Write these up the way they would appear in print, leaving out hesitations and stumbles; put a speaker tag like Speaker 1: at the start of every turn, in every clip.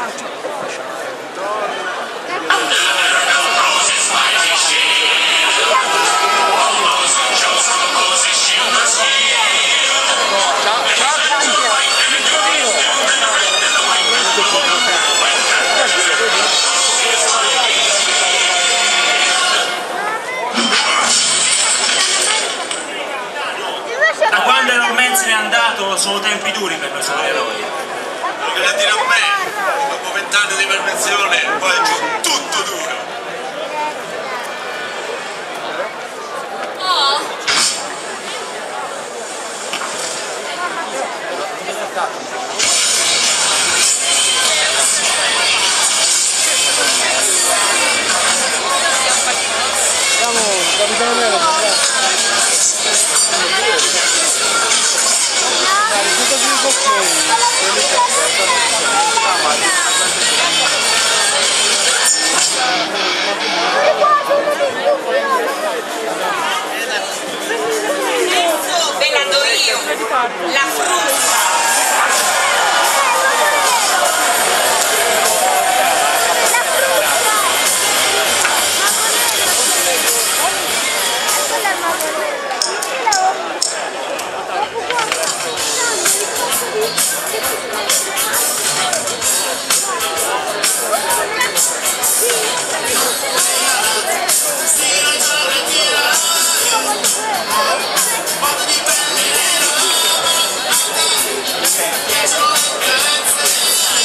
Speaker 1: Da quando Iron se n'è andato sono tempi duri per noi supereroi.
Speaker 2: Lo viene a dire a me, dopo 20 anni di perversione, poi è tutto duro.
Speaker 3: Capitano Nero,
Speaker 4: ve la do io, la frutta.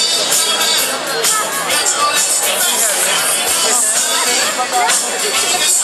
Speaker 5: Yes.